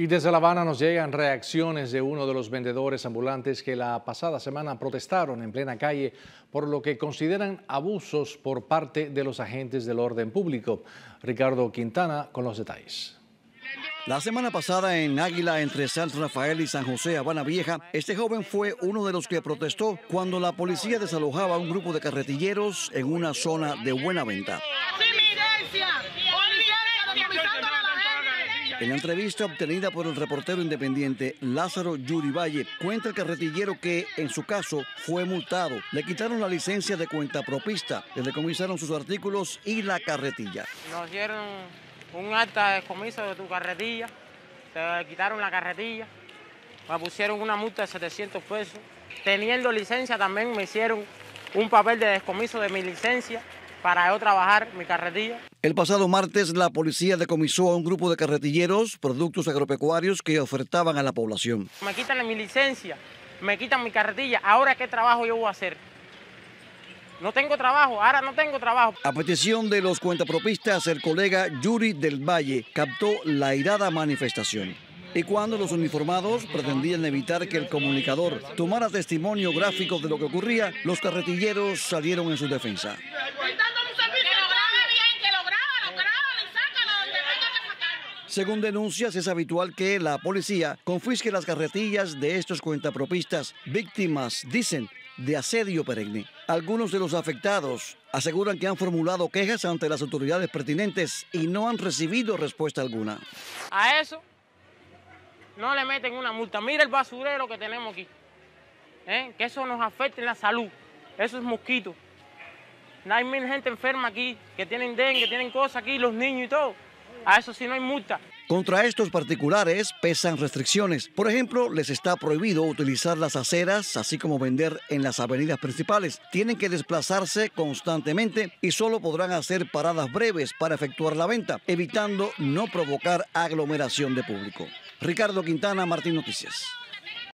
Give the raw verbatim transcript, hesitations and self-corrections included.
Y desde La Habana nos llegan reacciones de uno de los vendedores ambulantes que la pasada semana protestaron en plena calle por lo que consideran abusos por parte de los agentes del orden público. Ricardo Quintana con los detalles. La semana pasada en Águila, entre San Rafael y San José, Habana Vieja, este joven fue uno de los que protestó cuando la policía desalojaba a un grupo de carretilleros en una zona de buena venta. En la entrevista obtenida por el reportero independiente Lázaro Yuri Valle, cuenta el carretillero que, en su caso, fue multado. Le quitaron la licencia de cuentapropista, le decomisaron sus artículos y la carretilla. Nos dieron un acta de descomiso de tu carretilla, te quitaron la carretilla, me pusieron una multa de setecientos pesos. Teniendo licencia también me hicieron un papel de descomiso de mi licencia para yo trabajar mi carretilla. El pasado martes la policía decomisó a un grupo de carretilleros productos agropecuarios que ofertaban a la población. Me quitan mi licencia, me quitan mi carretilla, ¿ahora qué trabajo yo voy a hacer? No tengo trabajo, ahora no tengo trabajo. A petición de los cuentapropistas, el colega Yuri del Valle captó la airada manifestación. Y cuando los uniformados pretendían evitar que el comunicador tomara testimonio gráfico de lo que ocurría, los carretilleros salieron en su defensa. Según denuncias, es habitual que la policía confisque las carretillas de estos cuentapropistas, víctimas, dicen, de asedio perenne. Algunos de los afectados aseguran que han formulado quejas ante las autoridades pertinentes y no han recibido respuesta alguna. A eso no le meten una multa. Mira el basurero que tenemos aquí, ¿eh? Que eso nos afecta en la salud. Eso es mosquito. Hay mil gente enferma aquí, que tienen dengue, que tienen cosas aquí, los niños y todo. A eso sí no hay multa. Contra estos particulares pesan restricciones. Por ejemplo, les está prohibido utilizar las aceras, así como vender en las avenidas principales. Tienen que desplazarse constantemente y solo podrán hacer paradas breves para efectuar la venta, evitando no provocar aglomeración de público. Ricardo Quintana, Martín Noticias.